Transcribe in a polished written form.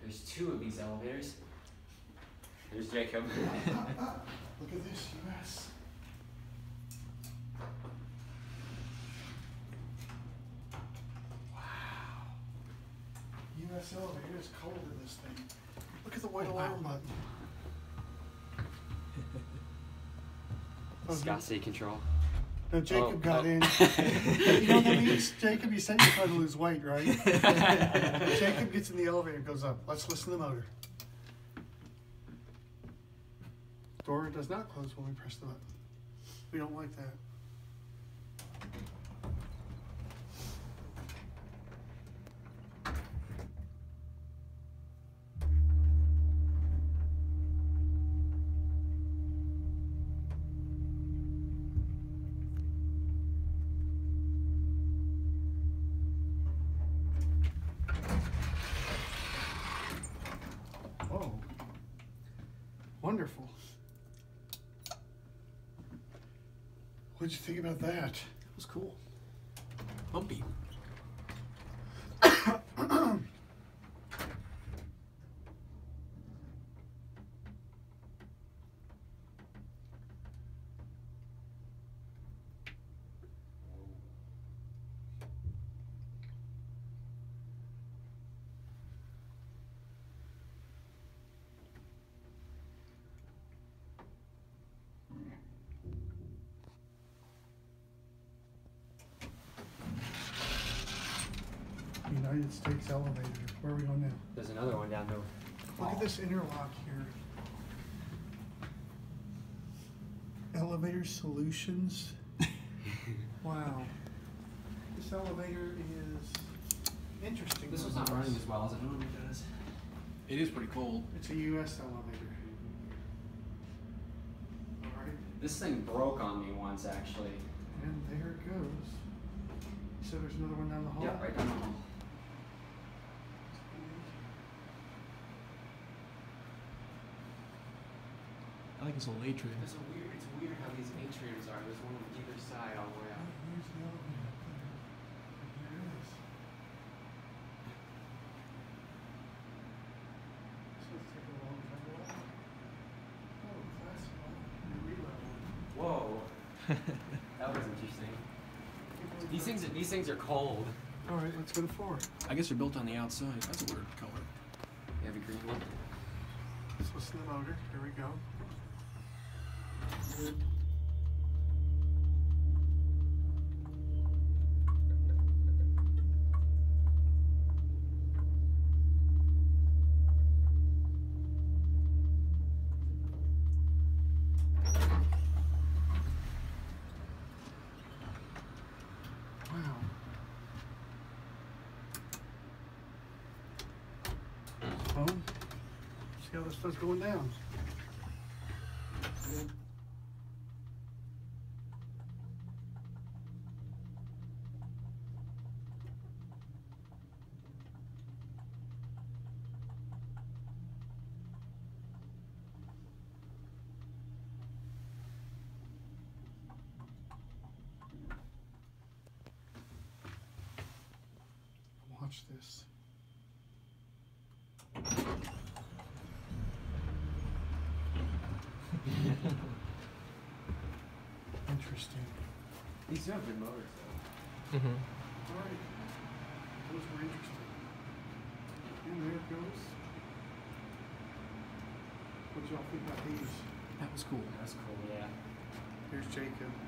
There's 2 of these elevators. There's Jacob. Look at this, US. Wow. US elevator. It's cold in this thing. Look at the white alarm button. Viscosity control. No, Jacob got in. You know what that means? Jacob, you said you're trying to lose weight, right? Jacob gets in the elevator and goes up. Let's listen to the motor. Door does not close when we press the button. We don't like that. Oh, wonderful. What'd you think about that? That was cool. Bumpy. United States elevator. Where are we going now? There's another one down there. Look at this interlock here. Elevator Solutions. Wow. This elevator is interesting. This one's not running as well as it normally does. It is pretty cold. It's a US elevator. All right. This thing broke on me once, actually. And there it goes. So there's another one down the hall? Yeah, right down the hall. I like this little atrium. It's weird how these atriums are. There's one on either side all the way out. Here's the elevator up there. There it is. So let's take a long time to walk. Oh, classic one. Reload. Whoa. That was interesting. These things are cold. All right, let's go to 4. I guess they're built on the outside. That's a weird color. You have a green one? Let's listen to the motor. Here we go. Good. Wow. Phone. See how this stuff's going down. Good. Watch this. Interesting. These do have good motors, though. Mm-hmm. All right. Those were interesting. And there it goes. What y'all think about these? That was cool. That's cool, yeah. Here's Jacob.